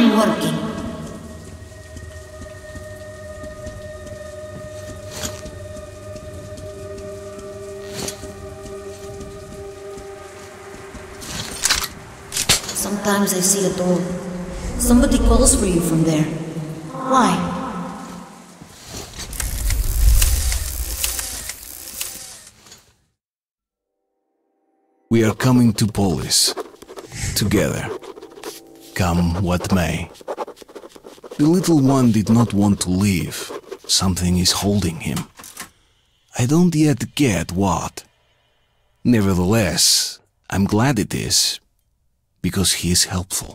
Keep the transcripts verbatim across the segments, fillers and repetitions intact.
I'm working. Sometimes I see a door. Somebody calls for you from there. Why? We are coming to Polis. Together. Come what may. The little one did not want to leave. Something is holding him. I don't yet get what. Nevertheless, I'm glad it is, because he is helpful.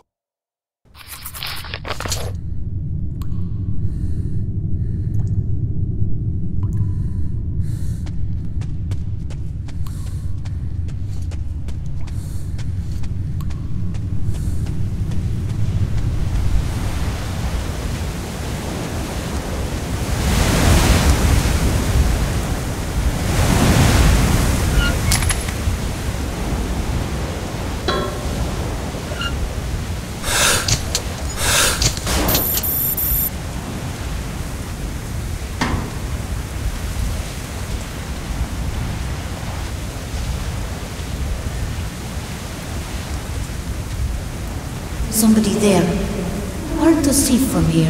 Somebody there. Hard to see from here.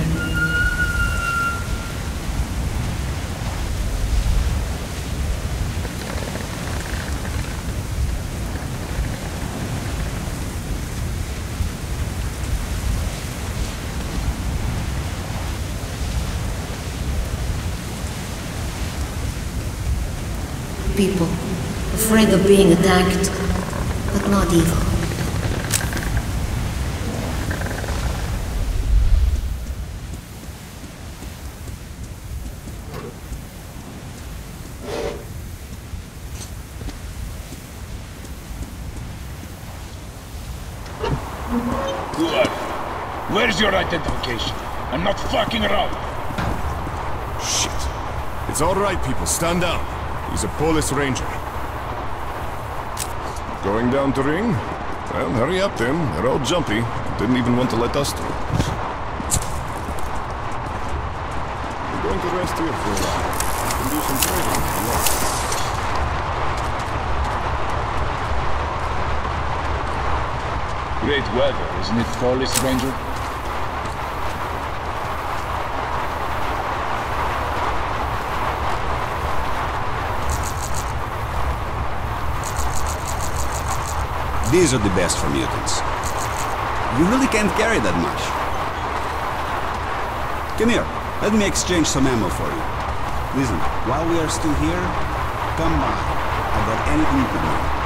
People, afraid of being attacked, but not evil. Good. Where's your identification? I'm not fucking around. Shit. It's all right, people. Stand down. He's a Polis ranger. Going down to ring? Well, hurry up then. They're all jumpy. Didn't even want to let us through. We're going to rest here for a while. And do some trading. Great weather, isn't it, Polis Ranger? These are the best for mutants. You really can't carry that much. Come here, let me exchange some ammo for you. Listen, while we are still here, come by. I got anything you could need.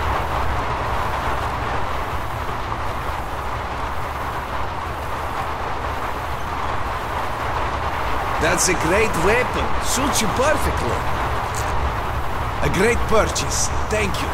That's a great weapon. Suits you perfectly. A great purchase. Thank you.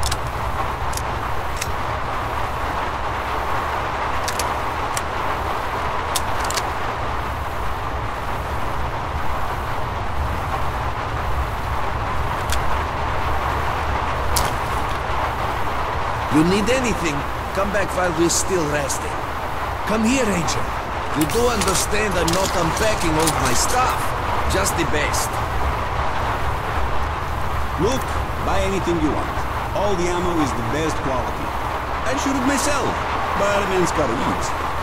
You need anything, come back while we're still resting. Come here, Ranger. You do understand I'm not unpacking all my stuff. Just the best. Look, buy anything you want. All the ammo is the best quality. I shoot it myself, but a man's gotta eat.